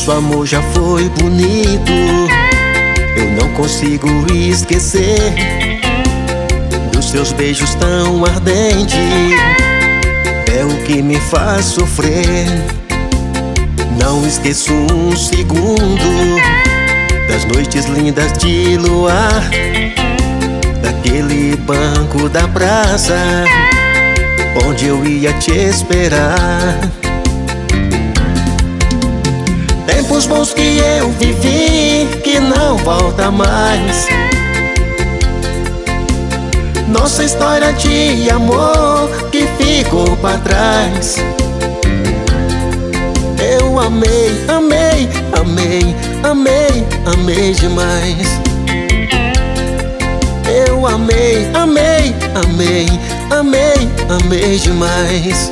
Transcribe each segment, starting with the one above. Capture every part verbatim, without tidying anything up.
Nosso amor já foi bonito, eu não consigo esquecer dos seus beijos tão ardentes. É o que me faz sofrer. Não esqueço um segundo das noites lindas de luar, daquele banco da praça onde eu ia te esperar. Tempos bons que eu vivi, que não volta mais. Nossa história de amor que ficou pra trás. Eu amei, amei, amei, amei, amei demais. Eu amei, amei, amei, amei, amei demais.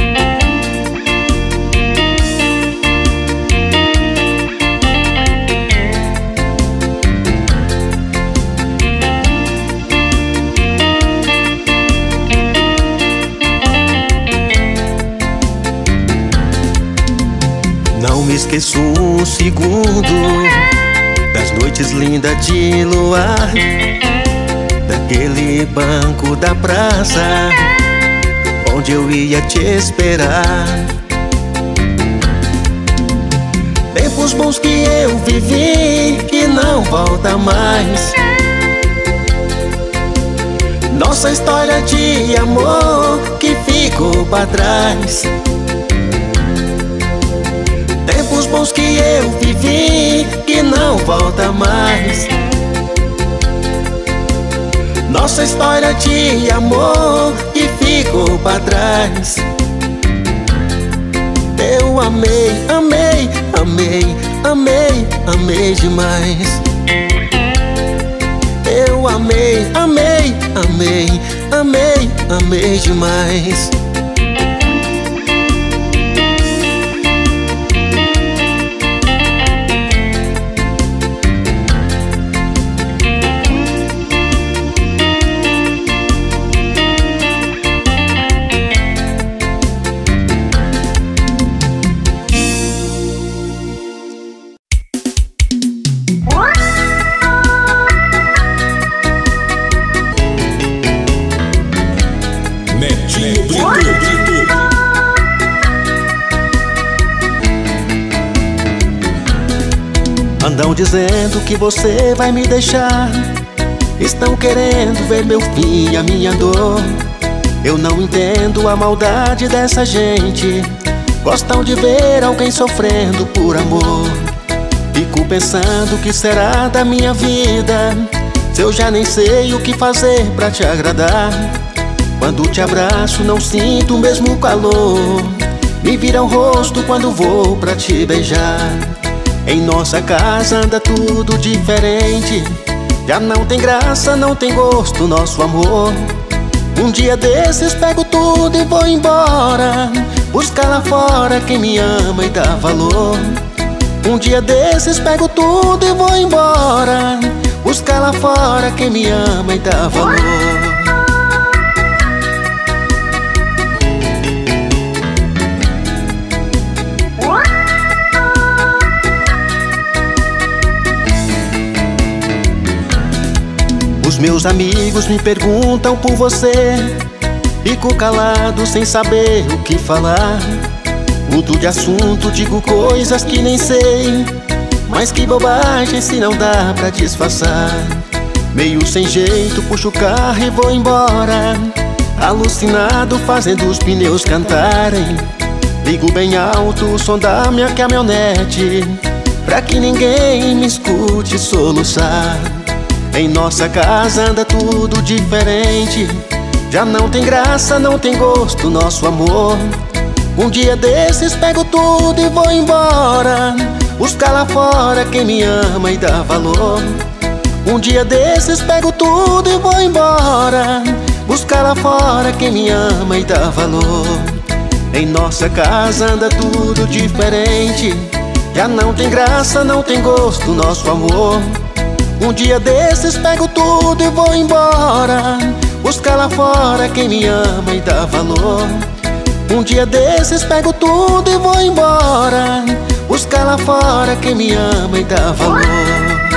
Não me esqueço um segundo das noites lindas de luar, daquele banco da praça onde eu ia te esperar. Tempos bons que eu vivi, que não volta mais. Nossa história de amor que ficou pra trás. Tempos bons que eu vivi, que não volta mais. Nossa história de amor que ficou pra trás. Eu amei, amei, amei, amei, amei demais. Eu amei, amei, amei, amei, amei demais. Andam dizendo que você vai me deixar, estão querendo ver meu fim e a minha dor. Eu não entendo a maldade dessa gente, gostam de ver alguém sofrendo por amor. Fico pensando o que será da minha vida, se eu já nem sei o que fazer pra te agradar. Quando te abraço não sinto o mesmo calor, me vira o rosto quando vou pra te beijar. Em nossa casa anda tudo diferente, já não tem graça, não tem gosto nosso amor. Um dia desses pego tudo e vou embora, buscar lá fora quem me ama e dá valor. Um dia desses pego tudo e vou embora, buscar lá fora quem me ama e dá valor. Os meus amigos me perguntam por você, fico calado sem saber o que falar. Mudo de assunto, digo coisas que nem sei, mas que bobagem se não dá pra disfarçar. Meio sem jeito, puxo o carro e vou embora, alucinado fazendo os pneus cantarem. Ligo bem alto o som da minha caminhonete, pra que ninguém me escute soluçar. Em nossa casa anda tudo diferente, já não tem graça, não tem gosto nosso amor. Um dia desses pego tudo e vou embora, buscar lá fora quem me ama e dá valor. Um dia desses pego tudo e vou embora, buscar lá fora quem me ama e dá valor. Em nossa casa anda tudo diferente, já não tem graça, não tem gosto nosso amor. Um dia desses pego tudo e vou embora, buscar lá fora quem me ama e dá valor. Um dia desses pego tudo e vou embora, buscar buscar lá fora quem me ama e dá valor.